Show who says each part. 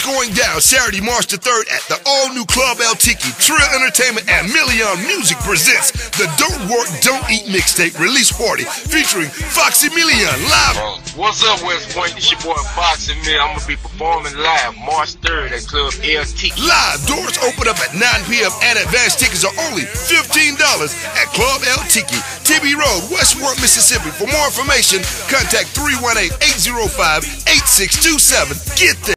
Speaker 1: going down Saturday, March the 3rd at the all-new Club El Tiki. Trill Entertainment and Million Music presents the Don't Work, Don't Eat mixtape release party featuring Foxx Million live.
Speaker 2: What's up, West Point? It's your boy Foxx and me. I'm going to be performing live March 3rd at Club El Tiki.
Speaker 1: Live, doors open up at 9 p.m. and advance tickets are only $15 at Club El Tiki, TB Road, Westport, Mississippi. For more information, contact 318-805-8627. Get there.